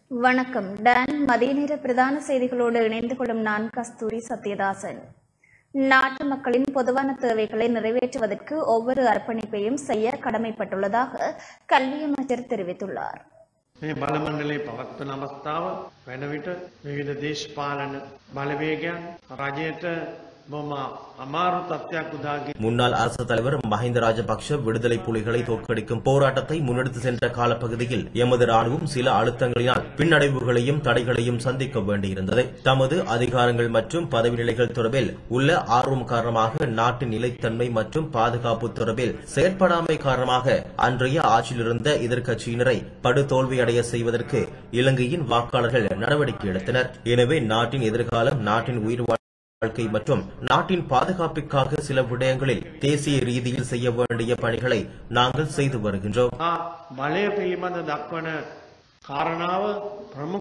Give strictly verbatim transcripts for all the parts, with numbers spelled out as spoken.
வணக்கம். டான் மதிய நேர பிரதான செய்திகளோடு இணைந்து கொள்ளும் நான் கஸ்தூரி சத்யதாசன். நாட்டு மக்களின் பொதுவான தேவைகளை நிறைவேற்றுவதற்கு ஒவ்வொரு அர்ப்பணிப்பையும் செய்ய கடமைப்பட்டுள்ளதாக கல்வி அமைச்சர் தெரிவித்துள்ளார். මේ බලමණ්ඩලයේ පවත්වන අවස්ථාව වෙන විට විවිධ දේශපාලන බලවේගයන් රජයට බොහොම අමාරු තත්ත්වයක් උදාගේ முன்னாள் அரசு தலைவர் மஹிந்த ராஜபக்ஷ விடுதலை புலிகளை தோற்கடிக்கும் போராட்டத்தை முன்னெடுத்து சென்ற காலப்பகுதியில் எமது ராணுவம் சில அழுத்தங்களினால் பின்னடைவுகளையும் தடைகளையும் சந்திக்க வேண்டியிருந்தது. தமது அதிகாரங்கள் மற்றும் பதவி நிலைகள் தொடர்பில் உள்ள ஆர்வம் காரணமாக நாட்டின் நிலைத்தன்மை மற்றும் பாதுகாப்பு தொடர்பில் செயற்படாமை காரணமாக அன்றைய ஆட்சியிலிருந்த எதிர்க்கட்சியினரை படுதோல்வியடைய செய்வதற்கு இலங்கையின் வாக்காளர்கள் நடவடிக்கை எடுத்தனர். எனவே நாட்டின் எதிர்காலம், நாட்டின் உயிர் வாழ்க்கை மற்றும் நாட்டின் பாதுகாப்பிற்காக சில விடயங்களில் தேசிய ரீதியில் செய்ய வேண்டிய பணிகளை நாங்கள் செய்து வருகின்றோம். බලය පිළිබඳ දක්වන කාරණාව ප්‍රමුඛ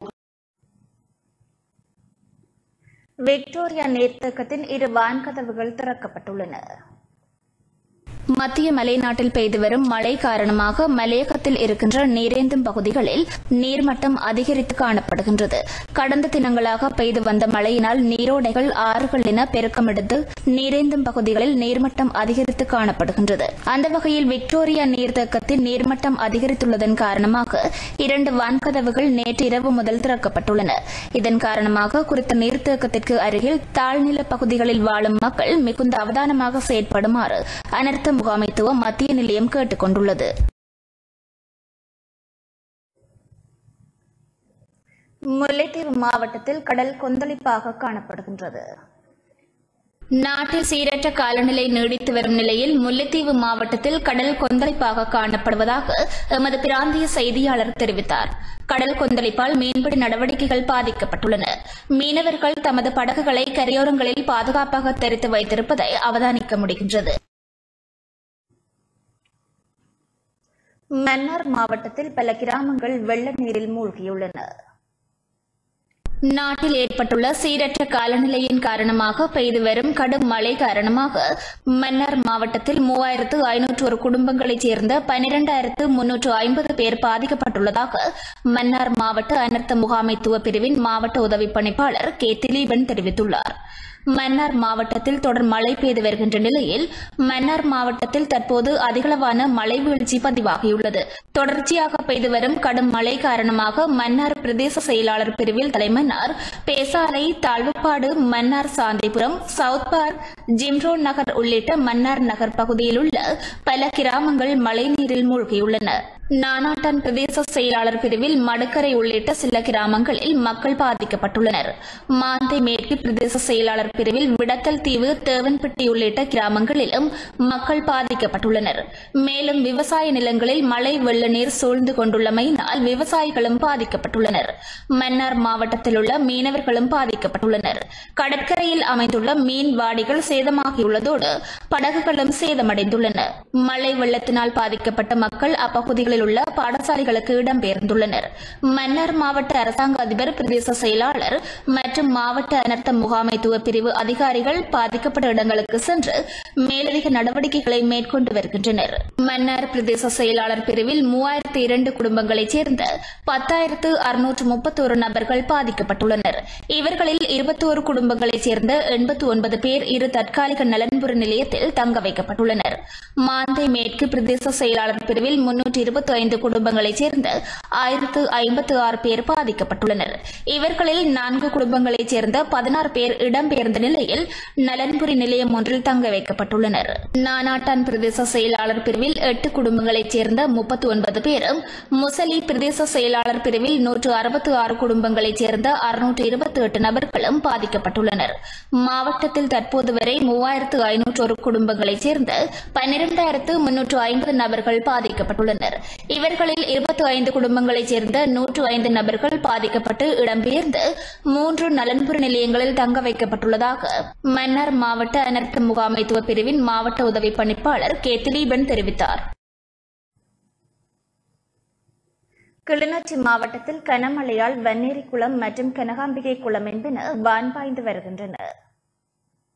விக்டோரியா நீர்த்தேக்கத்தின் இரு வான்கதவுகள் திறக்கப்பட்டுள்ளன. மத்திய மலைநாட்டில் பெய்து வரும் மழை காரணமாக மலையகத்தில் இருக்கின்ற நீரேந்தும் பகுதிகளில் நீர்மட்டம் அதிகரித்து காணப்படுகின்றது. கடந்த தினங்களாக பெய்து வந்த மழையினால் நீரோடைகள், ஆறுகள் என பெருக்கமெடுத்து நீரேந்தும் பகுதிகளில் நீர்மட்டம் அதிகரித்து காணப்படுகின்றது. அந்த வகையில் விக்டோரியா நீர்த்தேக்கத்தில் நீர்மட்டம் அதிகரித்துள்ளதன் காரணமாக இரண்டு வான்கதவுகள் நேற்று இரவு முதல் திறக்கப்பட்டுள்ளன. இதன் காரணமாக குறித்த நீர்த்தேக்கத்திற்கு அருகில் தாழ்நில பகுதிகளில் வாழும் மக்கள் மிகுந்த அவதானமாக செயற்படுமாறு அனர்த்த முகாமைத்துவம் மத்திய நிலையம் கேட்டுக் கொண்டுள்ளது. முல்லைத்தீவு மாவட்டத்தில் கடல் கொந்தளிப்பாக காணப்படுகின்றது. நாட்டில் சீரற்ற காலநிலை நீடித்து வரும் நிலையில் முல்லைத்தீவு மாவட்டத்தில் கடல் கொந்தளிப்பாக காணப்படுவதாக எமது பிராந்திய செய்தியாளர் தெரிவித்தார். கடல் கொந்தளிப்பால் மீன்பிடி நடவடிக்கைகள் பாதிக்கப்பட்டுள்ளன. மீனவர்கள் தமது படகுகளை கரையோரங்களில் பாதுகாப்பாக தெரித்து வைத்திருப்பதை அவதானிக்க முடிகின்றது. மன்னார் மாவட்டத்தில் பல கிராமங்கள் வெள்ள நீரில் மூழ்கியுள்ளன. நாட்டில் ஏற்பட்டுள்ள சீரற்ற காலநிலையின் காரணமாக பெய்து வரும் கடும் மழை காரணமாக மன்னார் மாவட்டத்தில் மூவாயிரத்து ஐநூற்று ஒரு குடும்பங்களைச் சேர்ந்த பனிரெண்டாயிரத்து முன்னூற்று ஐம்பது பேர் பாதிக்கப்பட்டுள்ளதாக மன்னார் மாவட்ட அனர்த்த முகாமைத்துவ பிரிவின் மாவட்ட உதவி பணிப்பாளர் கே திலீபன் தெரிவித்துள்ளார். மன்னார் மாவட்டத்தில் தொடர் மழை பெய்து வருகின்ற நிலையில் மன்னார் மாவட்டத்தில் தற்போது அதிகளவான மழை வீழ்ச்சி பதிவாகியுள்ளது. தொடர்ச்சியாக பெய்து வரும் கடும் மழை காரணமாக மன்னார் பிரதேச செயலாளர் பிரிவில் தலைமன்னார், பேசாலை, தாழ்வுப்பாடு, மன்னார் சாந்திபுரம், சவுத் பார்க், ஜிம்ரோன் நகர் உள்ளிட்ட மன்னார் நகர் பகுதியில் உள்ள பல கிராமங்கள் மழைநீரில் மூழ்கியுள்ளன. நானாட்டான் பிரதேச செயலாளர் பிரிவில் மடுக்கரை உள்ளிட்ட சில கிராமங்களில் மக்கள் பாதிக்கப்பட்டுள்ளனர். மாந்தை மேற்கு பிரதேச செயலாளர் பிரிவில் விடத்தல் தீவு, தேவன்பட்டி உள்ளிட்ட கிராமங்களிலும் மக்கள் பாதிக்கப்பட்டுள்ளனர். மேலும் விவசாய நிலங்களில் மழை வெள்ள நீர் சூழ்ந்து கொண்டுள்ளமையினால் விவசாயிகளும் பாதிக்கப்பட்டுள்ளனர். மன்னார் மாவட்டத்தில் உள்ள மீனவர்களும் பாதிக்கப்பட்டுள்ளனர். கடற்கரையில் அமைந்துள்ள மீன் வாடிகள் சேதமாகியுள்ளதோடு படகுகளும் சேதமடைந்துள்ளன. மழை வெள்ளத்தினால் பாதிக்கப்பட்ட மக்கள் அப்பகுதிகளில் உள்ள பாடசாலைகளுக்கு இடம்பெயர்ந்துள்ளனர். மன்னார் மாவட்ட அரசாங்க அதிபர், பிரதேச செயலாளர் மற்றும் மாவட்ட அனர்த்த முகாமைத்துவ பிரிவு அதிகாரிகள் பாதிக்கப்பட்ட இடங்களுக்கு சென்று மேலதிக நடவடிக்கைகளை மேற்கொண்டு வருகின்றனர். மன்னார் பிரதேச செயலாளர் பிரிவில் மூவாயிரத்து இரண்டு குடும்பங்களைச் சேர்ந்த பத்தாயிரத்து அறுநூற்று முப்பத்தோரு நபர்கள் பாதிக்கப்பட்டுள்ளனர். இவர்களில் இருபத்தோரு குடும்பங்களைச் சேர்ந்த எண்பத்தி ஒன்பது பேர் இரு தற்காலிக நலன்புற நிலையத்தில் தங்க வைக்கப்பட்டுள்ளனர். மாந்தை மேற்கு பிரதேச செயலாளர் பிரிவில் முன்னூற்று இருபத்தி ஐந்து குடும்பங்களைச் சேர்ந்த ஆயிரத்து ஐம்பத்து ஆறு பேர் பாதிக்கப்பட்டுள்ளனர். இவர்களில் நான்கு குடும்பங்களைச் சேர்ந்த பதினாறு பேர் இடம்பெயர்ந்த நிலையில் நலன்புரி நிலையம் ஒன்றில் தங்க வைக்கப்பட்டுள்ளனர். நானாட்டான் பிரதேச செயலாளர் பிரிவில் எட்டு குடும்பங்களைச் சேர்ந்த முப்பத்தி ஒன்பது பேரும், முசலி பிரதேச செயலாளர் பிரிவில் நூற்று அறுபத்தி ஆறு குடும்பங்களைச் சேர்ந்த அறுநூற்று இருபத்தி எட்டு நபர்களும் பாதிக்கப்பட்டுள்ளனர். மாவட்டத்தில் தற்போது வரை மூவாயிரத்து ஐநூற்று ஒரு குடும்பங்களைச் சேர்ந்த பன்னிரண்டாயிரத்து முன்னூற்று ஐம்பது நபர்கள் பாதிக்கப்பட்டுள்ளனர். இவர்களில் இருபத்தி ஐந்து குடும்பங்களைச் சேர்ந்த நூற்று ஐந்து நபர்கள் பாதிக்கப்பட்டு இடம்பெயர்ந்து மூன்று நலன்புற நிலையங்களில் தங்க வைக்கப்பட்டுள்ளதாக மன்னார் மாவட்ட அனர்த்த முகாமைத்துவ பிரிவின் மாவட்ட உதவி பணிப்பாளர் கே திலீபன் தெரிவித்தார். கிளிநொச்சி மாவட்டத்தில் கனமழையால் வன்னேரி குளம் மற்றும் கனகாம்பிகை குளம் என்பன வான் பாய்ந்து வருகின்றன.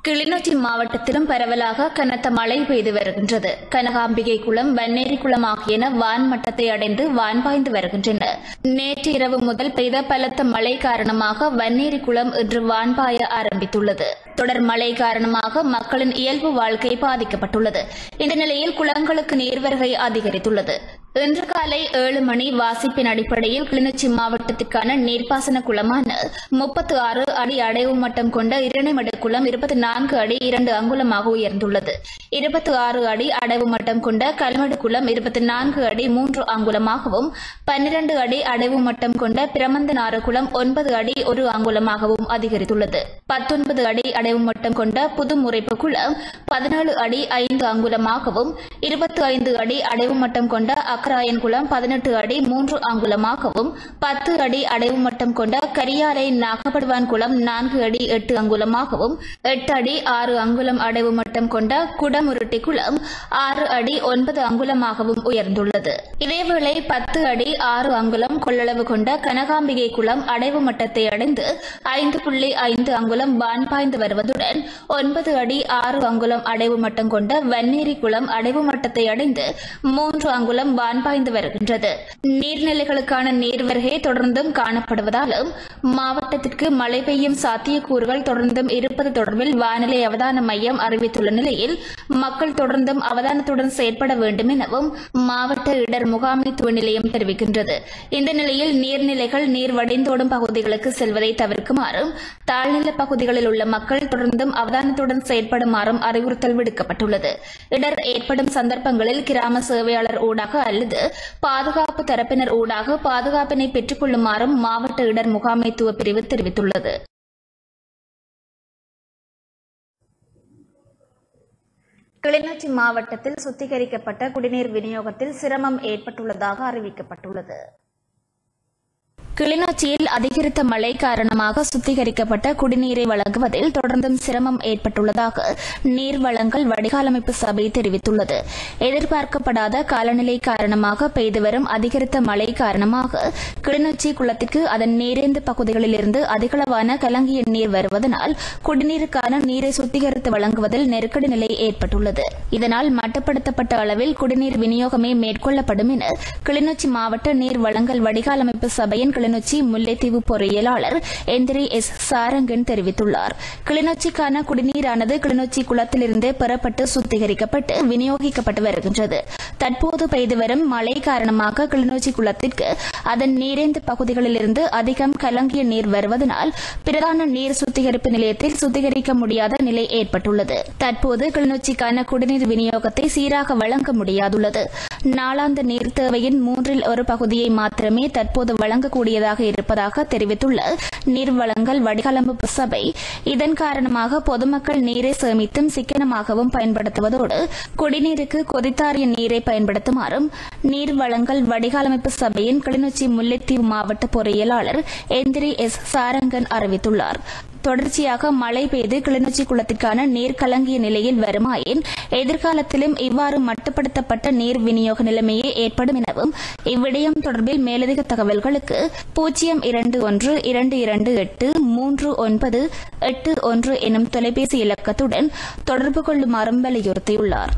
கிளிநொச்சி மாவட்டத்திலும் பரவலாக கனத்த மழை பெய்து வருகின்றது. கனகாம்பிகை குளம், வன்னேரி குளம் ஆகியன வான் மட்டத்தை அடைந்து வான் பாய்ந்து வருகின்றன. நேற்று இரவு முதல் பெய்த பலத்த மழை காரணமாக வன்னேரி குளம் இன்று வான் பாய ஆரம்பித்துள்ளது. தொடர் மழை காரணமாக மக்களின் இயல்பு வாழ்க்கை பாதிக்கப்பட்டுள்ளது. இந்த நிலையில் குளங்களுக்கு நீர்வரகை அதிகரித்துள்ளது. இன்று காலை ஏழு மணி வாசிப்பின் அடிப்படையில் கிளிநொச்சி மாவட்டத்திற்கான நீர்ப்பாசன குளமான முப்பத்து ஆறு அடி அடைவு மட்டம் கொண்ட இரணைமடு குளம் இருபத்தி நான்கு அடி இரண்டு அங்குலமாக உயர்ந்துள்ளது. இருபத்தி ஆறு அடி அடைவு மட்டம் கொண்ட கல்மடு குளம் இருபத்தி நான்கு அடி மூன்று அங்குலமாகவும், பன்னிரண்டு அடி அடைவு மட்டம் கொண்ட பிரமந்தனாறு குளம் ஒன்பது அடி ஒரு அங்குலமாகவும் அதிகரித்துள்ளது. பத்தொன்பது அடி அடைவு மட்டம் கொண்ட புதுமுறைப்பு குளம் பதினேழு அடி ஐந்து அங்குலமாகவும், இருபத்தி ஐந்து அடி அடைவு மட்டம் கொண்ட அக்கராயன் குளம் பதினெட்டு அடி மூன்று அங்குலமாகவும், பத்து அடி அடைவு மட்டம் கொண்ட கரியாலை நாகப்படுவான் குளம் நான்கு அடி எட்டு அங்குலமாகவும், எட்டு அடி ஆறு அங்குலம் அடைவு மட்டம் கொண்ட குடமுருட்டி குளம் ஆறு அடி ஒன்பது அங்குலமாகவும் உயர்ந்துள்ளது. இதேவேளை பத்து அடி ஆறு அங்குலம் கொள்ளளவு கொண்ட கனகாம்பிகை குளம் அடைவு மட்டத்தை அடைந்து ஐந்து புள்ளி ஐந்து அங்குலம் வான் பாய்ந்து வருவதுடன், ஒன்பது அடி ஆறு அங்குலம் அடைவு மட்டம் கொண்ட வன்னேரி குளம் அடைவு மட்டத்தை அடைந்து மூன்று அங்குலம் வான் பாய்ந்து வருகின்றது. நீர்நிலைகளுக்கான நீர்வரகை தொடர்ந்தும் காணப்படுவதாலும் மாவட்டத்திற்கு மழை பெய்யும் சாத்தியக்கூறுகள் தொடர்ந்தும் இருப்பது தொடர்பில் வானிலை அவதான மையம் அறிவித்துள்ள நிலையில் மக்கள் தொடர்ந்தும் அவதானத்துடன் செயற்பட வேண்டும் எனவும் மாவட்ட இடர் முகாமைத்துவ நிலையம் தெரிவிக்கின்றது. இந்த நிலையில் நீர்நிலைகள் நீர் வடிந்தோடும் பகுதிகளுக்கு செல்வதை தவிர்க்குமாறும், தாழ்நில பகுதிகளில் உள்ள மக்கள் தொடர்ந்தும் அவதானத்துடன் செயற்படுமாறும் அறிவுறுத்தல் விடுக்கப்பட்டுள்ளது. இடர் ஏற்படும் சந்தர்ப்பங்களில் கிராம சேவையாளர் ஊடாக அல்லது பாதுகாப்பு தரப்பினர் ஊடாக பாதுகாப்பினை பெற்றுக் கொள்ளுமாறும் மாவட்ட இடர் முகாமைத்துவ பிரிவு தெரிவித்துள்ளது. கிளிநொச்சி மாவட்டத்தில் சுத்திகரிக்கப்பட்ட குடிநீர் விநியோகத்தில் சிரமம் ஏற்பட்டுள்ளதாக அறிவிக்கப்பட்டுள்ளது. கிளிநொச்சியில் அதிகரித்த மழை காரணமாக சுத்திகரிக்கப்பட்ட குடிநீரை வழங்குவதில் தொடர்ந்தும் சிரமம் ஏற்பட்டுள்ளதாக நீர் வழங்கல் வடிகாலமைப்பு சபை தெரிவித்துள்ளது. எதிர்பார்க்கப்படாத காலநிலை காரணமாக பெய்து வரும் அதிகரித்த மழை காரணமாக கிளிநொச்சி குளத்திற்கு அதன் நீரேந்து பகுதிகளில் இருந்து அதிகளவான கலங்கிய நீர் வருவதனால் குடிநீருக்கான நீரை சுத்திகரித்து வழங்குவதில் நெருக்கடி நிலை ஏற்பட்டுள்ளது. இதனால் மட்டுப்படுத்தப்பட்ட அளவில் குடிநீர் விநியோகமே மேற்கொள்ளப்படும் என கிளிநொச்சி மாவட்ட நீர் வழங்கல் வடிகாலமைப்பு சபையின் கிளிநொச்சி முல்லைத்தீவு பொறியியலாளர் எந்திரி எஸ் சாரங்கன் தெரிவித்துள்ளார். கிளிநொச்சிக்கான குடிநீரானது கிளிநொச்சி குளத்திலிருந்து பெறப்பட்டு சுத்திகரிக்கப்பட்டு விநியோகிக்கப்பட்டு வருகின்றது. தற்போது பெய்து வரும் மழை காரணமாக கிளிநொச்சி குளத்திற்கு அதன் நீரேந்து பகுதிகளிலிருந்து அதிகம் கலங்கிய நீர் வருவதனால் பிரதான நீர் சுத்திகரிப்பு நிலையத்தில் சுத்திகரிக்க முடியாத நிலை ஏற்பட்டுள்ளது. தற்போது கிளிநொச்சிக்கான குடிநீர் விநியோகத்தை சீராக வழங்க முடியாதுள்ளது. நாளாந்த நீர் தேவையின் மூன்றில் ஒரு பகுதியை மாத்திரமே தற்போது வழங்கக்கூடியதாக இருப்பதாக தெரிவித்துள்ள நீர் வழங்கல் வடிகாலமைப்பு சபை, இதன் காரணமாக பொதுமக்கள் நீரை சேமித்தும் சிக்கனமாகவும் பயன்படுத்துவதோடு குடிநீருக்கு கொதித்தாரிய நீரை பயன்படுத்துமாறும் நீர் வழங்கல் வடிகாலமைப்பு சபையின் கிளிநொச்சி முல்லைத்தீவு மாவட்ட பொறியியலாளர் எந்திரி எஸ் சாரங்கன் அறிவித்துள்ளார். தொடர்ச்சியாக மழை பெய்து கிளிநொச்சி குளத்திற்கான நீர் கலங்கிய நிலையில் வருமாயின் எதிர்காலத்திலும் இவ்வாறு மட்டுப்படுத்தப்பட்ட நீர் விநியோக நிலைமையே ஏற்படும் எனவும், இவ்விடயம் தொடர்பில் மேலதிக தகவல்களுக்கு பூஜ்ஜியம் இரண்டு ஒன்று இரண்டு இரண்டு எட்டு மூன்று ஒன்பது எட்டு ஒன்று எனும் தொலைபேசி இலக்கத்துடன் தொடர்பு கொள்ளுமாறும் வலியுறுத்தியுள்ளார்.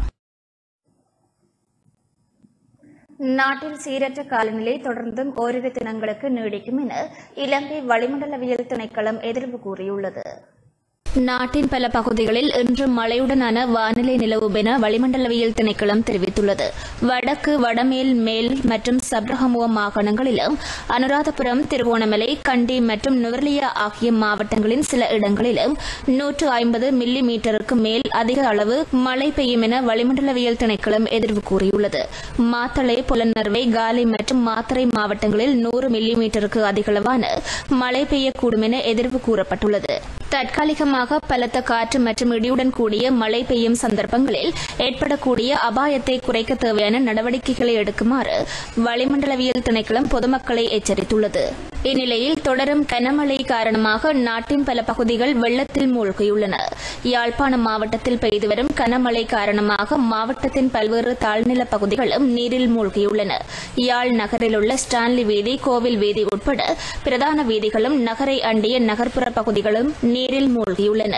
நாட்டில் சீரற்ற காலநிலை தொடர்ந்தும் ஓரிரு தினங்களுக்கு நீடிக்கும் என இலங்கை வளிமண்டலவியல் திணைக்களம் எதிர்வு கூறியுள்ளது. நாட்டின் பல பகுதிகளில் இன்று மழையுடனான வானிலை நிலவும் என வளிமண்டலவியல் திணைக்களம் தெரிவித்துள்ளது. வடக்கு, வடமேல், மேல் மற்றும் சப்ரகமுவ மாகாணங்களிலும், அனுராதபுரம், திருவோணமலை, கண்டி மற்றும் நுவர்லியா ஆகிய மாவட்டங்களின் சில இடங்களிலும் நூற்று ஐம்பது மில்லி மீட்டருக்கு மேல் அதிக அளவு மழை பெய்யும் என வளிமண்டலவியல் திணைக்களம் எதிர்வு கூறியுள்ளது. மாத்தளை, புலனறுவை, காலி மற்றும் மாத்தறை மாவட்டங்களில் நூறு மில்லி மீட்டருக்கு அதிகளவான மழை பெய்யக்கூடும் என எதிர்வு கூறப்பட்டுள்ளது. தற்காலிகமாக பலத்த காற்று மற்றும் இடியுடன் கூடிய மழை பெய்யும் சந்தர்ப்பங்களில் ஏற்படக்கூடிய அபாயத்தை குறைக்க தேவையான நடவடிக்கைகளை எடுக்குமாறு வளிமண்டலவியல் திணைக்களம் பொதுமக்களை எச்சரித்துள்ளது. இந்நிலையில் தொடரும் கனமழை காரணமாக நாட்டின் பல பகுதிகள் வெள்ளத்தில் மூழ்கியுள்ளன. யாழ்ப்பாணம் மாவட்டத்தில் பெய்து வரும் கனமழை காரணமாக மாவட்டத்தின் பல்வேறு தாழ்நில பகுதிகளும் நீரில் மூழ்கியுள்ளன. யாழ் நகரில் உள்ள ஸ்டான்லி வீதி, கோவில் வீதி உட்பட பிரதான வீதிகளும் நகரை அண்டிய நகர்ப்புற பகுதிகளும் நீரில் மூழ்கியுள்ளன.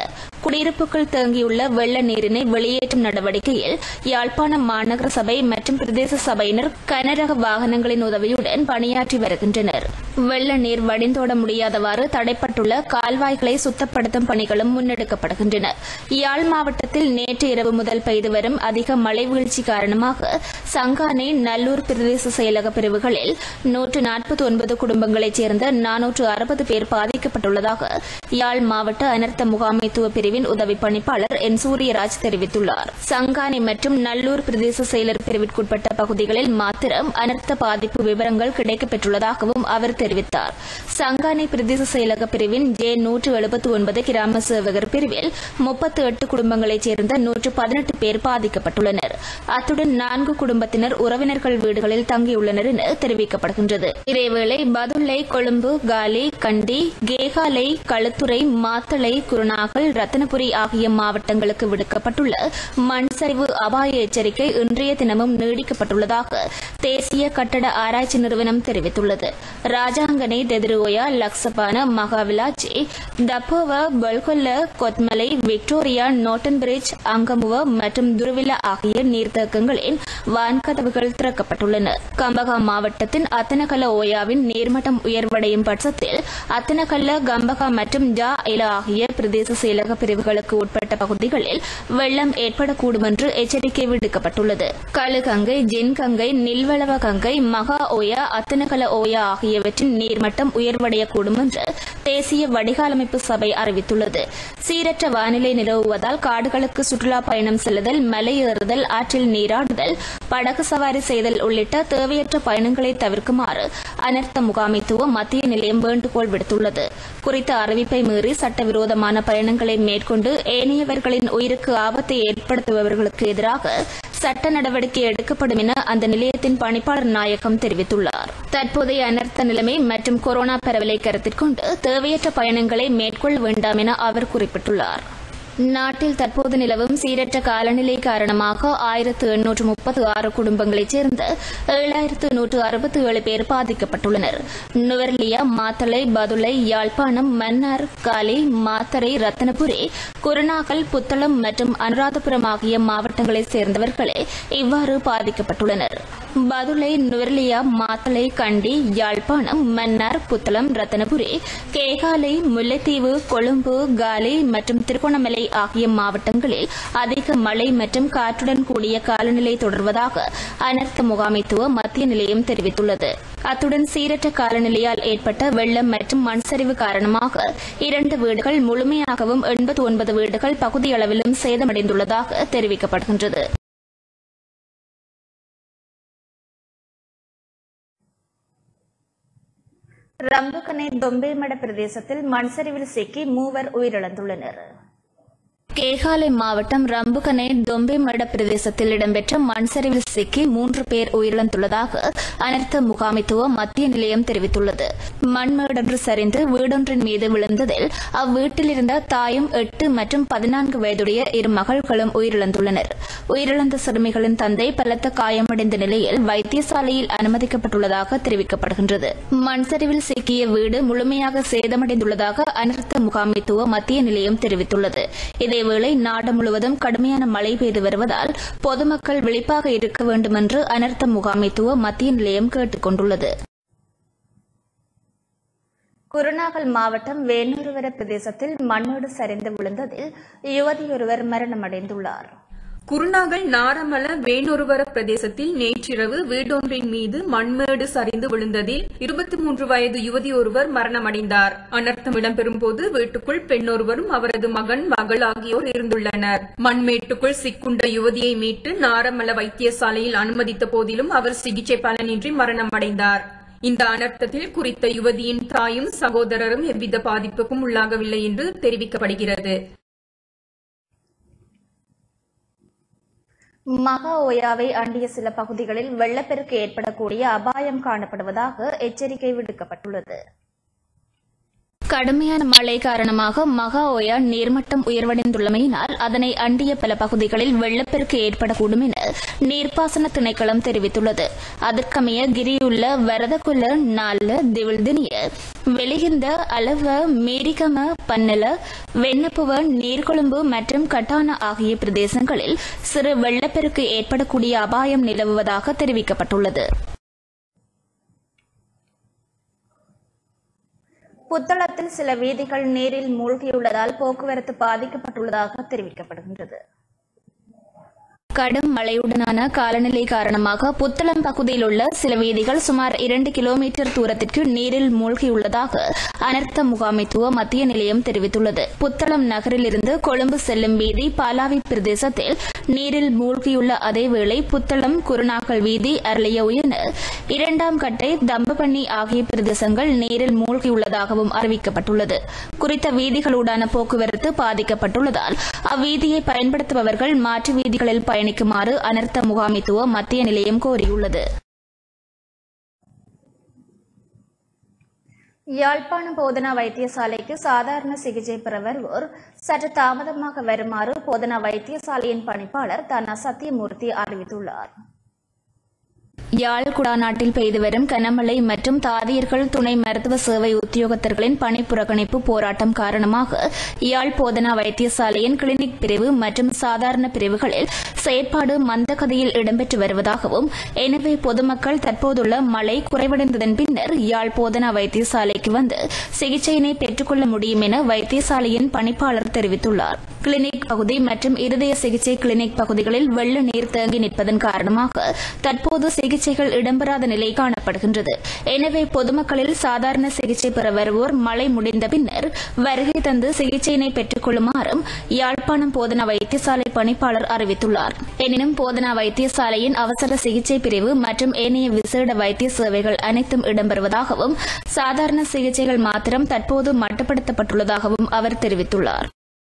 குடியிருப்புகள் தேங்கியுள்ள வெள்ள நீரினை வெளியேற்றும் நடவடிக்கையில் யாழ்ப்பாணம் மாநகர சபை மற்றும் பிரதேச சபையினர் கனரக வாகனங்களின் உதவியுடன் பணியாற்றி வருகின்றனர். வெள்ள நீர் வடிந்தோட முடியாதவாறு தடைப்பட்டுள்ள கால்வாய்களை சுத்தப்படுத்தும் பணிகளும் முன்னெடுக்கப்படுகின்றன. யாழ் மாவட்டத்தில் நேற்று இரவு முதல் பெய்து வரும் அதிக மழை வீழ்ச்சி காரணமாக சங்கானை நல்லூர் பிரதேச செயலக பிரிவுகளில் நூற்று நாற்பத்தி ஒன்பது குடும்பங்களைச் சேர்ந்த நானூற்று அறுபது பேர் பாதிக்கப்பட்டுள்ளதாக யாழ் மாவட்ட அனர்த்த முகாமைத்துவ பிரிவின் உதவி பணிப்பாளர் என் சூரியராஜ் தெரிவித்துள்ளார். சங்கானை மற்றும் நல்லூர் பிரதேச செயலர் பிரிவிற்குட்பட்ட பகுதிகளில் மாத்திரம் அனர்த்த பாதிப்பு விவரங்கள் கிடைக்கப்பெற்றுள்ளதாகவும் அவர் தெரிவித்தார். சங்கானை பிரதேச செயலக பிரிவின் ஜே நூற்று எழுபத்தி ஒன்பது கிராம சேவகர் பிரிவில் முப்பத்தி எட்டு குடும்பங்களைச் சேர்ந்த நூற்று பதினெட்டு பேர் பாதிக்கப்பட்டுள்ளனர். அத்துடன் நான்கு குடும்பத்தினர் உறவினர்கள் வீடுகளில் தங்கியுள்ளனர் என தெரிவிக்கப்படுகின்றது. இதேவேளை பதுளை, கொழும்பு, காலி, கண்டி, கேகாலை, களுத்துறை, மாத்தளை, குருநாகல், ரத்தினபுரி ஆகிய மாவட்டங்களுக்கு விடுக்கப்பட்டுள்ள மண் சரிவு அபாய எச்சரிக்கை இன்றைய தினமும் நீடிக்கப்பட்டுள்ளதாக தேசிய கட்டட ஆராய்ச்சி நிறுவனம் தெரிவித்துள்ளது. Rajanganaya, Deduru Oya, Laxapana, Mahawilachchiya, Tabbowa, Polgolla, Kotmale, Victoria, Norton bridge, Angamuwa மற்றும் துருவில ஆகிய நீர்த்தேக்கங்களின் வான்கதவுகள் திறக்கப்பட்டுள்ளன. கம்பகா மாவட்டத்தின் அத்தனகல ஓயாவின் நீர்மட்டம் உயர்வடையும் பட்சத்தில் அத்தனகல்ல, கம்பகா மற்றும் ஜா இல ஆகிய பிரதேச செயலக பிரிவுகளுக்கு உட்பட்ட பகுதிகளில் வெள்ளம் ஏற்படக்கூடும் என்று எச்சரிக்கை விடுக்கப்பட்டுள்ளது. கழுகங்கை, ஜின்கங்கை, நில்வளவ கங்கை, மகா ஓயா, அத்தனகல ஓயா ஆகியவற்றின் நீர்மட்டம் உயர்வடையக்கூடும் என்று தேசிய வடிகாலமைப்பு சபை அறிவித்துள்ளது. சீரற்ற வானிலை நிலவுவதால் காடுகளுக்கு சுற்றுலா பயணம் செல்லுதல், மலையேறுதல், ஆற்றில் நீராடுதல், படகு சவாரி செய்தல் உள்ளிட்ட தேவையற்ற பயணங்களை தவிர்க்குமாறு அனர்த்த முகாமைத்துவ மத்திய நிலையம் வேண்டுகோள் விடுத்துள்ளது. குறித்த அறிவிப்பை மீறி சட்டவிரோதமான பயணங்களை மேற்கொண்டு ஏனையவர்களின் உயிருக்கு ஆபத்தை ஏற்படுத்துபவர்களுக்கு எதிராக சட்ட நடவடிக்கை எடுக்கப்படும் என அந்த நிலையத்தின் பணிப்பாளர் நாயகம் தெரிவித்துள்ளார். தற்போதைய அனர்த்த நிலைமை மற்றும் கொரோனா பரவலை கருத்தில் கொண்டு தேவையற்ற பயணங்களை மேற்கொள்ள வேண்டாம் என அவர் குறிப்பிட்டுள்ளார். நாட்டில் தற்போது நிலவும் சீரற்ற காலநிலை காரணமாக ஆயிரத்து எண்ணூற்று முப்பத்து ஆறு குடும்பங்களைச் சேர்ந்த ஏழாயிரத்து நூற்று அறுபத்தி ஏழு பேர் பாதிக்கப்பட்டுள்ளனர். நுவர்லியா, மாத்தளை, பதுளை, யாழ்ப்பாணம், மன்னார், காலி, மாத்தறை, ரத்தினபுரி, குருநாகல், புத்தளம் மற்றும் அனுராதபுரம் ஆகிய மாவட்டங்களைச் சேர்ந்தவர்களே இவ்வாறு பாதிக்கப்பட்டுள்ளனர். பதுளை, நுவர்லியா, மாத்தளை, கண்டி, யாழ்ப்பாணம், மன்னார், புத்தளம், ரத்தினபுரி, கேகாலை, முல்லைத்தீவு, கொழும்பு, காலி மற்றும் திருகோணமலை ஆகிய மாவட்டங்களில் அதிக மழை மற்றும் காற்றுடன் கூடிய காலநிலை தொடர்வதாக அனர்த்த முகாமைத்துவ மத்திய நிலையம் தெரிவித்துள்ளது. அத்துடன் சீரற்ற காலநிலையால் ஏற்பட்ட வெள்ளம் மற்றும் மண் சரிவு காரணமாக இரண்டு வீடுகள் முழுமையாகவும் எண்பத்தி ஒன்பது வீடுகள் பகுதியளவிலும் சேதமடைந்துள்ளதாக தெரிவிக்கப்படுகின்றது. ரம்புகனை தொம்பேமட பிரதேசத்தில் மண்சரிவில் சிக்கி மூவர் உயிரிழந்துள்ளனர். கேகாலை மாவட்டம் ரம்புகனை தொம்பேமட பிரதேசத்தில் இடம்பெற்ற மண்சரிவில் சிக்கி மூன்று பேர் உயிரிழந்துள்ளதாக அனர்த்த முகாமைத்துவ மத்திய நிலையம் தெரிவித்துள்ளது. மண்மேடொன்று சரிந்து வீடொன்றின் மீது விழுந்ததில் அவ்வீட்டில் இருந்த தாயும் எட்டு மற்றும் பதினான்கு வயதுடைய இரு மகள்களும் உயிரிழந்துள்ளனர். உயிரிழந்த சிறுமிகளின் தந்தை பலத்த காயமடைந்த நிலையில் வைத்தியசாலையில் அனுமதிக்கப்பட்டுள்ளதாக தெரிவிக்கப்படுகின்றது. மண்சரிவில் சிக்கிய வீடு முழுமையாக சேதமடைந்துள்ளதாக அனர்த்த முகாமைத்துவ மத்திய நிலையம் தெரிவித்துள்ளது. இதேவேளை நாடு முழுவதும் கடுமையான மழை பெய்து வருவதால் பொதுமக்கள் விழிப்பாக இருக்க வேண்டும் என்று அனர்த்த முகாமைத்துவ மத்திய நிலையம் கேட்டுக் கொண்டுள்ளது. குருநாகல் மாவட்டம் வேணூருவர பிரதேசத்தில் மண்ணோடு சரிந்து விழுந்ததில் யுவதியொருவர் மரணமடைந்துள்ளார். குருநாகல் நாரமல வேணொருவர பிரதேசத்தில் நேற்றிரவு வீடொன்றின் மீது மண்மேடு சரிந்து விழுந்ததில் இருபத்தி மூன்று வயது யுவதி ஒருவர் மரணமடைந்தார். அனர்த்தம் இடம்பெறும் போது வீட்டுக்குள் பெண்ணொருவரும் அவரது மகன், மகள் ஆகியோர் இருந்துள்ளனர். மண்மேட்டுக்குள் சிக்குண்ட யுவதியை மீட்டு நாரமல வைத்தியசாலையில் அனுமதித்த போதிலும் அவர் சிகிச்சை பலனின்றி மரணமடைந்தார். இந்த அனர்த்தத்தில் குறித்த யுவதியின் தாயும் சகோதரரும் எவ்வித பாதிப்புக்கும் உள்ளாகவில்லை என்று தெரிவிக்கப்படுகிறது. மகா ஓயாவை அண்டிய சில பகுதிகளில் வெள்ளப்பெருக்கு ஏற்படக்கூடிய அபாயம் காணப்படுவதாக எச்சரிக்கை விடுக்கப்பட்டுள்ளது. கடுமையான மழை காரணமாக மகா ஓயா நீர்மட்டம் உயர்வடைந்துள்ளமையினால் அதனை அண்டிய பல பகுதிகளில் வெள்ளப்பெருக்கு ஏற்படக்கூடும் என நீர்ப்பாசன திணைக்களம் தெரிவித்துள்ளது. அதற்கமைய கிரியுள்ள வரதகுல நால திவிழ்தினிய வெளிகிந்த அளவ மீரிகம பன்னல வெண்ணப்புவ நீர்கொழும்பு மற்றும் கட்டான ஆகிய பிரதேசங்களில் சிறு வெள்ளப்பெருக்கு ஏற்படக்கூடிய அபாயம் நிலவுவதாக தெரிவிக்கப்பட்டுள்ளது. புத்தளத்தில் சில வீதிகள் நீரில் மூழ்கியுள்ளதால் போக்குவரத்து பாதிக்கப்பட்டுள்ளதாக தெரிவிக்கப்படுகின்றது. கடும் மழையுடனான காலநிலை காரணமாக புத்தளம் பகுதியில் உள்ள சில வீதிகள் சுமார் இரண்டு கிலோமீட்டர் தூரத்திற்கு நீரில் மூழ்கியுள்ளதாக அனர்த்த முகாமைத்துவ மத்திய நிலையம் தெரிவித்துள்ளது. புத்தளம் நகரில் இருந்து கொழும்பு செல்லும் வீதி பாலாவி பிரதேசத்தில் நீரில் மூழ்கியுள்ள அதேவேளை புத்தளம் குருநாகல் வீதி அர்லிய உயர்ந்த இரண்டாம் கட்டை தம்பபண்ணி ஆகிய பிரதேசங்கள் நீரில் மூழ்கியுள்ளதாகவும் அறிவிக்கப்பட்டுள்ளது. குறித்த வீதிகளூடான போக்குவரத்து பாதிக்கப்பட்டுள்ளதால் அவ்வீதியை பயன்படுத்துபவர்கள் மாற்று வீதிகளில் பயணிக்குமாறு அனர்த்த முகாமைத்துவ மத்திய நிலையம் கோரியுள்ளது. யாழ்ப்பாணம் போதனா வைத்தியசாலைக்கு சாதாரண சிகிச்சை பெற வருவோர் சற்று தாமதமாக வருமாறு போதனா வைத்தியசாலையின் பணிப்பாளர் தனா சத்தியமூர்த்தி அறிவித்துள்ளார். யாழ் குடாநாட்டில் பெய்து வரும் கனமழை மற்றும் தாதியர்கள் துணை மருத்துவ சேவை உத்தியோகத்தர்களின் பணி புறக்கணிப்பு போராட்டம் காரணமாக யாழ் போதனா வைத்தியசாலையின் கிளினிக் பிரிவு மற்றும் சாதாரண பிரிவுகளில் செயற்பாடு மந்தகதியில் இடம்பெற்று வருவதாகவும், எனவே பொதுமக்கள் தற்போதுள்ள மழை குறைவடைந்ததன் பின்னர் யாழ் போதனா வைத்தியசாலைக்கு வந்து சிகிச்சையினை பெற்றுக்கொள்ள முடியும் என வைத்தியசாலையின் பணிப்பாளர் தெரிவித்துள்ளார். கிளினிக் பகுதி மற்றும் இருதய சிகிச்சை கிளினிக் பகுதிகளில் வெள்ள நீர் தேங்கி நிற்பதன் காரணமாக தற்போது சிகிச்சைகள் இடம்பெறாத நிலை காணப்படுகின்றது. எனவே பொதுமக்களில் சாதாரண சிகிச்சை பெற வருவோர் மழை முடிந்த பின்னர் வருகை தந்து சிகிச்சையினை பெற்றுக் கொள்ளுமாறும் யாழ்ப்பாணம் போதனா வைத்தியசாலை பணிப்பாளர் அறிவித்துள்ளார். எனினும் போதனா வைத்தியசாலையின் அவசர சிகிச்சை பிரிவு மற்றும் ஏனைய விசேட வைத்திய சேவைகள் அனைத்தும் இடம்பெறுவதாகவும், சாதாரண சிகிச்சைகள் மாத்திரம் தற்போது மட்டுப்படுத்தப்பட்டுள்ளதாகவும் அவர் தெரிவித்துள்ளார்.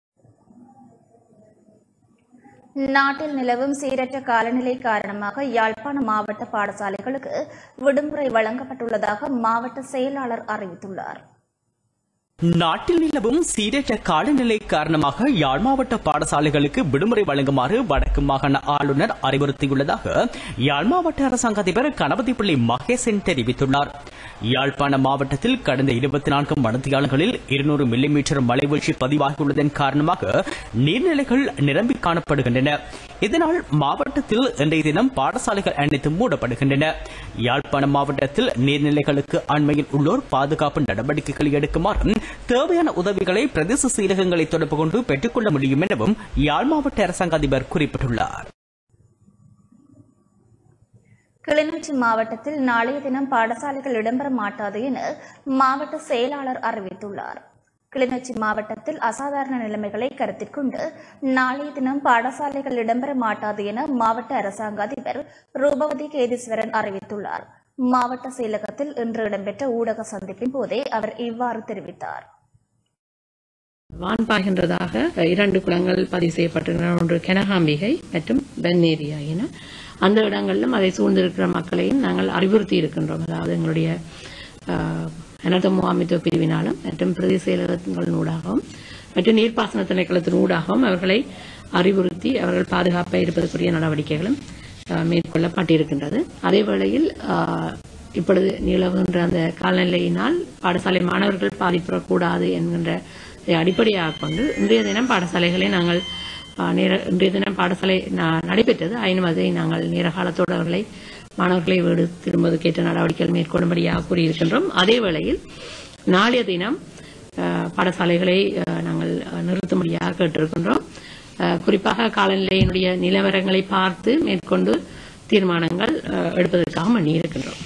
நாட்டில் நிலவும் சீரற்ற காலநிலை காரணமாக யாழ்ப்பாணம் மாவட்ட பாடசாலைகளுக்கு விடுமுறை வழங்கப்பட்டுள்ளதாக மாவட்ட செயலாளர் அறிவித்துள்ளார். நாட்டில் நிலவும் சீரற்ற காலநிலை காரணமாக யாழ் மாவட்ட பாடசாலைகளுக்கு விடுமுறை வழங்குமாறு வடக்கு மாகாண ஆளுநர் அறிவுறுத்தியுள்ளதாக யாழ் மாவட்ட அரசாங்க அதிபர் கணபதிப்பள்ளி மகேசன் தெரிவித்துள்ளார். யாழ்ப்பாண மாவட்டத்தில் கடந்த இருபத்தி நான்கு மணித்தியாலங்களில் இருநூறு மில்லிமீட்டர் மழை வீழ்ச்சி பதிவாகியுள்ளதன் காரணமாக நீர்நிலைகள் நிரம்பி காணப்படுகின்றன. இதனால் மாவட்டத்தில் இன்றைய தினம் பாடசாலைகள் அனைத்தும் மூடப்படுகின்றன. யாழ்ப்பாணம் மாவட்டத்தில் நீர்நிலைகளுக்கு அண்மையில் உள்ளோர் பாதுகாப்பு நடவடிக்கைகளை எடுக்குமாறும் தேவையான உதவிகளை பிரதேச செயலகங்களை தொடர்பு கொண்டு பெற்றுக்கொள்ள முடியும் எனவும் யாழ் மாவட்ட அரசாங்க அதிபர் குறிப்பிட்டுள்ளார். கிளிநொச்சி மாவட்டத்தில் நாளைய தினம் பாடசாலைகள் இடம்பெற மாட்டாது என மாவட்ட செயலாளர் அறிவித்துள்ளார். கிளிநொச்சி மாவட்டத்தில் அசாதாரண நிலைமைகளை கருத்தில் கொண்டு நாளைய தினம் பாடசாலைகள் இடம்பெற மாட்டாது என மாவட்ட அரசாங்க அதிபர் ரூபவதி கேதீஸ்வரன் அறிவித்துள்ளார். மாவட்ட செயலகத்தில் இன்று இடம்பெற்ற ஊடக சந்திப்பின் போதே அவர் இவ்வாறு தெரிவித்தார். வான் பாய்கின்றதாக இரண்டு குளங்கள் பதிவு செய்யப்பட்டிருக்கின்றன. ஒன்று கெனகாம்பிகை மற்றும் பென்னேரி ஆகியன. அந்த இடங்களிலும் அதை சூழ்ந்திருக்கிற மக்களையும் நாங்கள் அறிவுறுத்தி இருக்கின்றோம். அதாவது எங்களுடைய அனர்த்த முகாமைத்துவ பிரிவினாலும் மற்றும் பிரதேச செயலகங்களினூடாகவும் மற்றும் நீர்ப்பாசன திணைக்களத்தின் ஊடாகவும் அவர்களை அறிவுறுத்தி அவர்கள் பாதுகாப்பாக இருப்பதற்குரிய நடவடிக்கைகளும் மேற்கொள்ளப்பட்டிருக்கின்றது. அதே வேளையில் இப்பொழுது நிலவுகின்ற அந்த காலநிலையினால் பாடசாலை மாணவர்கள் பாதிப்படக்கூடாது என்கின்ற அடிப்படையாக கொண்டு இன்றைய தினம் பாடசாலைகளை நாங்கள் இன்றைய தினம் பாடசாலை நடைபெற்றது. ஆயினும் அதை நாங்கள் நேர காலத்தோடு அவர்களை மாணவர்களை வீடு திரும்புவதற்கேற்ற நடவடிக்கைகள் மேற்கொள்ளும்படியாக கூறியிருக்கின்றோம். அதே வேளையில் நாளைய தினம் பாடசாலைகளை நாங்கள் நிறுத்தும்படியாக கேட்டிருக்கின்றோம். குறிப்பாக காலநிலையினுடைய நிலவரங்களை பார்த்து மேற்கொண்டு தீர்மானங்கள் எடுப்பதற்காக எண்ணியிருக்கின்றோம்.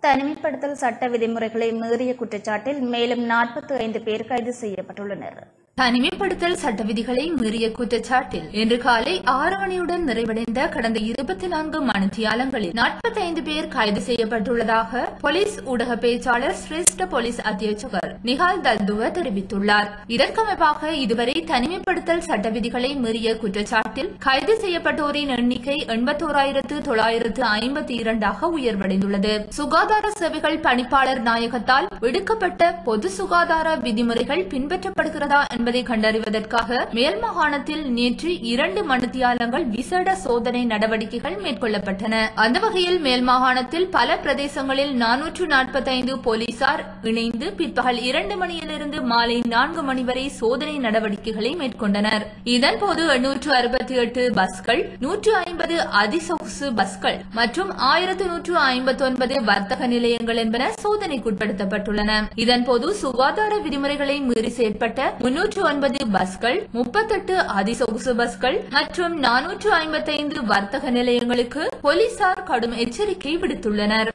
தனிமைப்படுத்தல் சட்ட விதிமுறைகளை மீறிய குற்றச்சாட்டில் மேலும் நாற்பத்தி ஐந்து பேர் கைது செய்யப்பட்டுள்ளனர். தனிமைப்படுத்தல் சட்ட விதிகளை மீறிய குற்றச்சாட்டில் இன்று காலை ஆறு மணியுடன் நிறைவடைந்த கடந்த இருபத்தி நான்கு மணித்தியாலங்களில் நாற்பத்தி ஐந்து பேர் கைது செய்யப்பட்டுள்ளதாக போலீஸ் ஊடக பேச்சாளர் சிரேஷ்ட போலீஸ் அத்தியட்சகர் நிகால் தல்துவ தெரிவித்துள்ளார். இதற்கமைவாக இதுவரை தனிமைப்படுத்தல் சட்ட விதிகளை மீறிய குற்றச்சாட்டில் கைது செய்யப்பட்டோரின் எண்ணிக்கை எண்பத்தோராயிரத்து தொள்ளாயிரத்து ஐம்பத்தி இரண்டாக உயர்வடைந்துள்ளது. சுகாதார சேவைகள் பணிப்பாளர் நாயகத்தால் விடுக்கப்பட்ட பொது சுகாதார விதிமுறைகள் பின்பற்றப்படுகிறதா என்பதை கண்டறிவதற்காக மேல் மாகாணத்தில் நேற்று இரண்டு மணித்தியாலங்கள் விசேட சோதனை நடவடிக்கைகள் மேற்கொள்ளப்பட்டன. அந்த வகையில் மேல் மாகாணத்தில் பல பிரதேசங்களில் நானூற்று நாற்பத்தி ஐந்து போலீசார் இணைந்து பிற்பகல் இரண்டு மணியிலிருந்து மாலை நான்கு மணி வரை சோதனை நடவடிக்கைகளை மேற்கொண்டனர். இதன்போது எண்ணூற்று அறுபத்தி எட்டு பஸ்கள், நூற்று ஐம்பது அதிசொகுசு பஸ்கள் மற்றும் ஆயிரத்து நூற்று ஐம்பத்தி ஒன்பது வர்த்தக நிலையங்கள் என்பன சோதனைக்குட்படுத்தப்பட்டுள்ளன. இதன்போது சுகாதார விதிமுறைகளை மீறி செயற்பட்ட முன்னூற்று ஒன்பது பஸ்கள், முப்பத்தெட்டு அதிசொகுசு பஸ்கள் மற்றும் நானூற்று ஐம்பத்தி ஐந்து வர்த்தக நிலையங்களுக்கு போலீசார் கடும் எச்சரிக்கை விடுத்துள்ளனர்.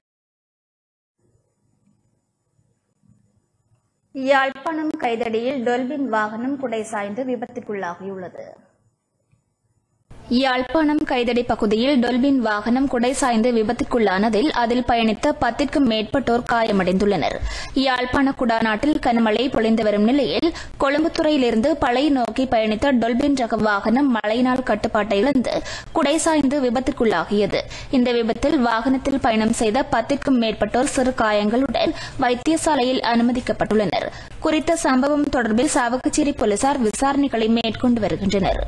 யாழ்ப்பாணம் கைதடியில் டொல்பின் வாகனம் குடை சாய்ந்து விபத்துக்குள்ளாகியுள்ளது. யாழ்ப்பாணம் கைதடி பகுதியில் டொல்பின் வாகனம் குடை சாய்ந்து விபத்துக்குள்ளானதில் அதில் பயணித்த பத்திற்கும் மேற்பட்டோர் காயமடைந்துள்ளனர். யாழ்ப்பாண குடாநாட்டில் கனமழை பொழிந்து வரும் நிலையில் கொழும்புத்துறையிலிருந்து பழைய நோக்கி பயணித்த டொல்பின் ரக வாகனம் மழையினால் கட்டுப்பாட்டை இழந்து குடை சாய்ந்து விபத்துக்குள்ளாகியது. இந்த விபத்தில் வாகனத்தில் பயணம் செய்த பத்திற்கும் மேற்பட்டோர் சிறு காயங்களுடன் வைத்தியசாலையில் அனுமதிக்கப்பட்டுள்ளனர். குறித்த சம்பவம் தொடர்பில் சாவகச்சேரி போலீசார் விசாரணைகளை மேற்கொண்டு வருகின்றனர்.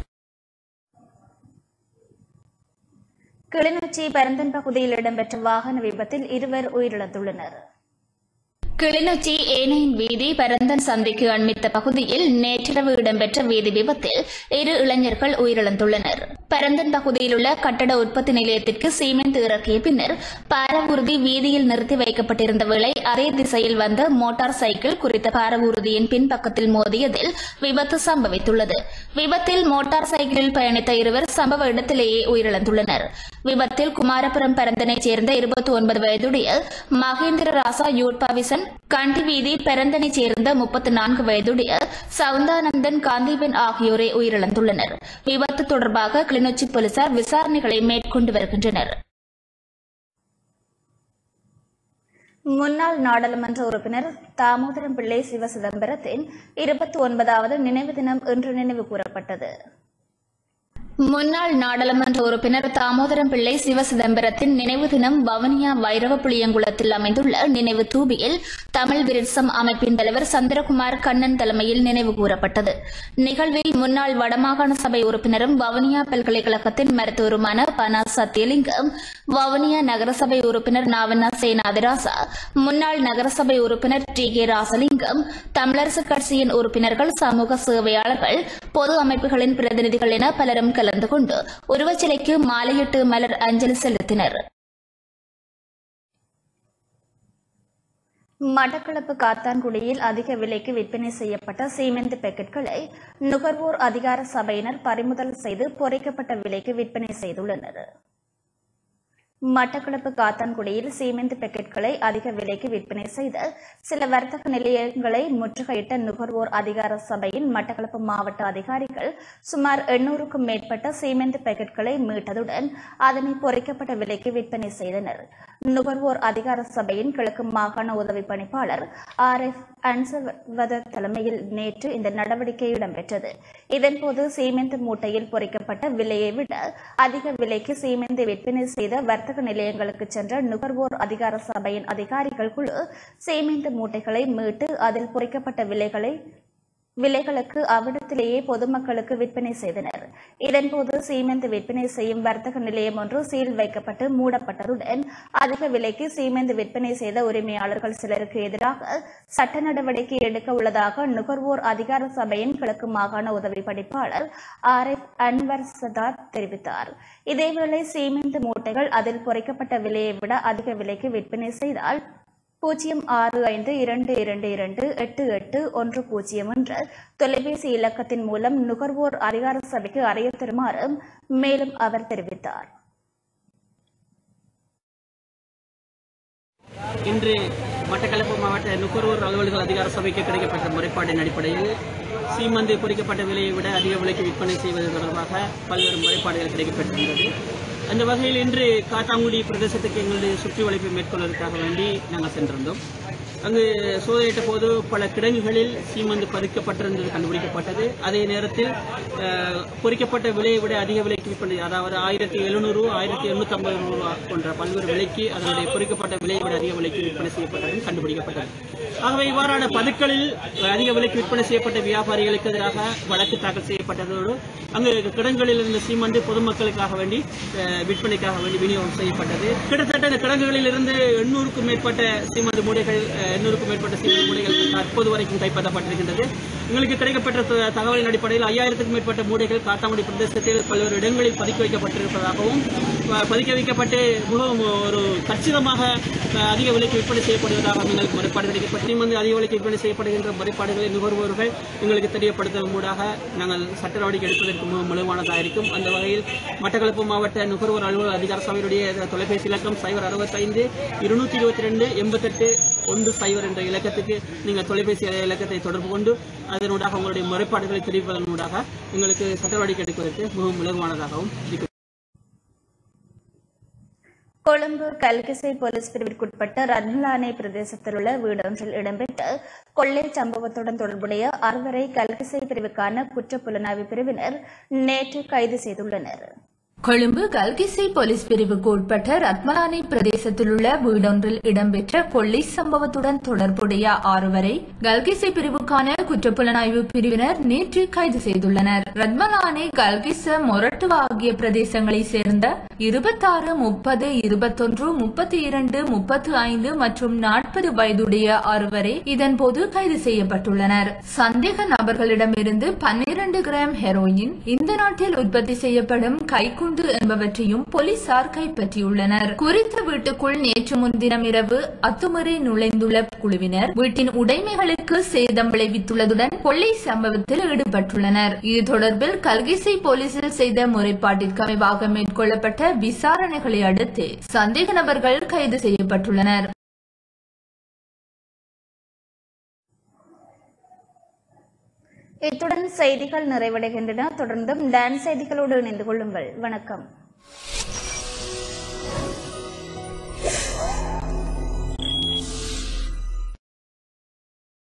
கிளிநொச்சி பரந்தன் பகுதியில் இடம்பெற்ற வாகன விபத்தில் இருவர் உயிரிழந்துள்ளனர். கிளிநொச்சி ஏனையின் வீதி பரந்தன் சந்தைக்கு அண்மித்த பகுதியில் நேற்றிரவு இடம்பெற்ற வீதி விபத்தில் இரு இளைஞர்கள் உயிரிழந்துள்ளனர். பரந்தன் பகுதியில் உள்ள கட்டட உற்பத்தி நிலையத்திற்கு சீமெண்ட் இறக்கிய பின்னர் பாரவூர்தி வீதியில் நிறுத்தி வைக்கப்பட்டிருந்த வேளை அதே திசையில் வந்த மோட்டார் சைக்கிள் குறித்த பாரவூர்தியின் பின்பக்கத்தில் மோதியதில் விபத்து சம்பவித்துள்ளது. விபத்தில் மோட்டார் சைக்கிளில் பயணித்த இருவர் சம்பவ இடத்திலேயே உயிரிழந்துள்ளனர். விபத்தில் குமாரபுரம் பரந்தனைச் சேர்ந்த இருபத்தி ஒன்பது வயதுடைய மகேந்திர ராசா யூட்பாவிசன், கண்டி வீதி பரந்தனைச் சேர்ந்த முப்பத்தி நான்கு வயதுடைய சவுந்தானந்தன் காந்திபென் ஆகியோரை உயிரிழந்துள்ளனர். விபத்து தொடர்பாக கிளிநொச்சி போலீசார் விசாரணைகளை மேற்கொண்டு வருகின்றனர். முன்னாள் நாடாளுமன்ற உறுப்பினர் தாமோதரம் பிள்ளை சிவசிதம்பரத்தின் இருபத்தி ஒன்பதாவது நினைவு தினம் இன்று நினைவு கூறப்பட்டது. முன்னாள் நாடாளுமன்ற உறுப்பினர் தாமோதரம் பிள்ளை சிவசிதம்பரத்தின் நினைவு தினம் வவுனியா வைரவ புளியங்குளத்தில் அமைந்துள்ள நினைவு தூபியில் தமிழ் விருட்சம் அமைப்பின் தலைவர் சந்திரகுமார் கண்ணன் தலைமையில் நினைவு கூறப்பட்டது. நிகழ்வில் முன்னாள் வடமாகாண சபை உறுப்பினரும் வவுனியா பல்கலைக்கழகத்தின் மருத்துவருமான பனா சத்தியலிங்கம், வவுனியா நகரசபை உறுப்பினர் நாவண்ணா சேனாதிராசா, முன்னாள் நகரசபை உறுப்பினர் டி கே ராசலிங்கம், தமிழரசுக் கட்சியின் உறுப்பினர்கள், சமூக சேவையாளர்கள், பொது அமைப்புகளின் பிரதிநிதிகள் என பலரும் கலந்து கொண்டு உருவச்சிலைக்கு மாலையிட்டு மலர் அஞ்சலி செலுத்தினர். மட்டக்களப்பு காத்தான்குடியில் அதிக விலைக்கு விற்பனை செய்யப்பட்ட சீமெந்து பாக்கெட்களை நுகர்வோர் அதிகார சபையினர் பறிமுதல் செய்து பொறிக்கப்பட்ட விலைக்கு விற்பனை செய்துள்ளனர். மட்டக்களப்பு காத்தான்குடியில் சீமெந்து பாக்கெட்களை அதிக விலைக்கு விற்பனை செய்த சில வர்த்தக நிலையங்களை முற்றுகையிட்ட நுகர்வோர் அதிகார சபையின் மட்டக்களப்பு மாவட்ட அதிகாரிகள் சுமார் எண்ணூறுக்கும் மேற்பட்ட சீமெந்து பாக்கெட்களை மீட்டதுடன் அதனை பொறிக்கப்பட்ட விலைக்கு விற்பனை செய்தனர். நுகர்வோர் அதிகார சபையின் கிழக்கு மாகாண உதவி பணிப்பாளர் ஆர் எஃப் அன்சவத தலைமையில் நேற்று இந்த நடவடிக்கை இடம்பெற்றது. இதன்போது சீமெந்து மூட்டையில் பொறிக்கப்பட்ட விலையை விட அதிக விலைக்கு சீமெந்து விற்பனை செய்த வர்த்தக நிலையங்களுக்கு சென்ற நுகர்வோர் அதிகார சபையின் அதிகாரிகள் குழு சீமெந்து மூட்டைகளை மீட்டு அதில் பொறிக்கப்பட்ட விலைகளை விலைகளுக்கு அவ்விடத்திலேயே பொதுமக்களுக்கு விற்பனை செய்தனர். இதன்போது சீமெந்து விற்பனை செய்யும் வர்த்தக நிலையம் ஒன்று சீல் வைக்கப்பட்டு மூடப்பட்டதுடன் அதிக விலைக்கு சீமெந்து விற்பனை செய்த உரிமையாளர்கள் சிலருக்கு எதிராக சட்ட நடவடிக்கை எடுக்க உள்ளதாக நுகர்வோர் அதிகார சபையின் கிழக்கு மாகாண உதவி பணிப்பாளர் ஆர் எஃப் அன்வர் சதாத் தெரிவித்தார். இதேவேளை சீமெந்து மூட்டைகள் அதில் பொறிக்கப்பட்ட விலையை விட அதிக விலைக்கு விற்பனை செய்தால் பூஜ்ஜியம் ஆறு ஐந்து இரண்டு இரண்டு இரண்டு எட்டு எட்டு ஒன்று பூஜ்ஜியம் என்ற தொலைபேசி இலக்கத்தின் மூலம் நுகர்வோர் அதிகார சபைக்கு அறிய தருமாறு மேலும் அவர் தெரிவித்தார். இன்று மட்டக்களப்பு மாவட்ட நுகர்வோர் அலுவலர்கள் அதிகார சபைக்கு கிடைக்கப்பட்ட முறைப்பாட்டின் அடிப்படையில் சீமந்து பொறிக்கப்பட்ட விலையை விட அதிக விலைக்கு விற்பனை செய்வது தொடர்பாக பல்வேறு முறைப்பாடுகள் கிடைக்கப்பட்டிருந்தது. அந்த வகையில் இன்று காத்தாங்குடி பிரதேசத்துக்கு எங்களுடைய சுற்றி வளைப்பை மேற்கொள்வதற்காக வேண்டி நாங்கள் சென்றிருந்தோம். அங்கு சோதனையிட்ட போது பல கிடங்குகளில் சீமந்து பதிக்கப்பட்டிருந்தது கண்டுபிடிக்கப்பட்டது. அதே நேரத்தில் பொறிக்கப்பட்ட விலையை விட அதிக விலைக்கு விற்பனை, அதாவது ஆயிரத்தி எழுநூறு ஆயிரத்தி எண்ணூத்தி ஐம்பது ரூபா போன்ற பல்வேறு விலைக்கு அதனுடைய பொறிக்கப்பட்ட விலையை விட அதிக விலைக்கு விற்பனை செய்யப்பட்டது கண்டுபிடிக்கப்பட்டது. ஆகவே இவ்வாறான பதுக்களில் அதிக விலைக்கு விற்பனை செய்யப்பட்ட வியாபாரிகளுக்கு எதிராக வழக்கு தாக்கல் செய்யப்பட்டதோடு அங்கு கிடங்குகளில் இருந்த சீமந்து பொதுமக்களுக்காக வேண்டி விற்பனைக்காக வேண்டி விநியோகம் செய்யப்பட்டது. கிட்டத்தட்ட இந்த கிடங்குகளில் இருந்து எண்ணூறுக்கும் மேற்பட்ட சீமந்து மூடைகள் எண்ணூறுக்கும் மேற்பட்ட சீமந்து மூடைகள் தற்போது வரைக்கும் கைப்பற்றப்பட்டிருக்கின்றது. எங்களுக்கு கிடைக்கப்பட்ட தகவலின் அடிப்படையில் ஐயாயிரத்துக்கும் மேற்பட்ட மூடைகள் காத்தாங்குடி பிரதேசத்தில் பல்வேறு இடங்களில் பதுக்கி வைக்கப்பட்டிருப்பதாகவும் பதுக்க வைக்கப்பட்டு மிகவும் ஒரு கச்சிதமாக அதிக விலைக்கு விற்பனை செய்யப்படுவதாக எங்களுக்கு முறைப்பாடு கிடைக்கப்பட்டு சீமந்து அதிக விலைக்கு விற்பனை செய்யப்படுகின்ற முறைப்பாடுகளை நுகர்வோர்கள் எங்களுக்கு தெரியப்படுத்தும் மூடாக நாங்கள் சட்ட நடவடிக்கை எடுப்பதற்கு முழுமையானதாக இருக்கும். அந்த வகையில் மட்டக்களப்பு மாவட்ட நுகர்வோர் அலுவலர் அதிகார சபையுடைய தொலைபேசி இலக்கம் சைபர் அறுபத்தைந்து இருநூத்தி இருபத்தி ரெண்டு எண்பத்தெட்டு ஒன்று சைபர் என்ற இலக்கத்துக்கு நீங்கள் தொலைபேசி இலக்கத்தை தொடர்பு கொண்டு அதனூடாக உங்களுடைய முறைப்பாடுகளை தெரிவிப்பதனூடாக எங்களுக்கு சட்ட நடவடிக்கை எடுப்பதற்கு மிகவும் இலகுவானதாகவும் இருக்கும். கொழும்பு கல்கிசை போலீஸ் பிரிவிற்குட்பட்ட ரத்மலானை பிரதேசத்தில் உள்ள வீடொன்றில் இடம்பெற்ற கொள்ளை சம்பவத்துடன் தொடர்புடைய அறுவரை கல்கிசை பிரிவுக்கான குற்றப்புலனாய்வு பிரிவினர் நேற்று கைது செய்துள்ளனர். கொழும்பு கல்கிசை போலீஸ் பிரிவுக்கு உட்பட்ட ரத்மலானை பிரதேசத்தில் உள்ள வீடொன்றில் இடம்பெற்ற கொள்ளை சம்பவத்துடன் தொடர்புடைய ஆறுவரை கல்கிசை பிரிவுக்கான குற்றப்புலனாய்வு பிரிவினர் நேற்று கைது செய்துள்ளனர். ரத்மலானை கல்கிச மொரட்டுவா ஆகிய பிரதேசங்களைச் சேர்ந்த இருபத்தாறு முப்பது இருபத்தொன்று முப்பத்தி இரண்டு முப்பத்தி ஐந்து மற்றும் நாற்பது வயதுடைய ஆறுவரை இதன்போது கைது செய்யப்பட்டுள்ளனர். சந்தேக நபர்களிடமிருந்து பன்னிரண்டு கிராம் ஹெரோயின், இந்த நாட்டில் உற்பத்தி செய்யப்படும் கைக்குண்டு என்பவற்றையும் போலீசார் கைப்பற்றியுள்ளனர். குறித்த வீட்டுக்குள் நேற்று முன்தினம் இரவு அத்துமுறை நுழைந்துள்ள குழுவினர் வீட்டின் உடைமைகளுக்கு சேதம் விளைவித்துள்ளதுடன் கொள்ளை சம்பவத்தில் ஈடுபட்டுள்ளனர். இது தொடர்பில் கல்கிசை போலீசில் செய்த முறைப்பாட்டிற்கு அமைவாக மேற்கொள்ளப்பட்ட விசாரணைகளை அடுத்து சந்தேக நபர்கள் கைது செய்யப்பட்டுள்ளனர். இத்துடன் செய்திகள் நிறைவடைகின்றன. தொடர்ந்தும் டான்ஸ் செய்திகளோடு இணைந்து கொள்ளுங்கள். வணக்கம்.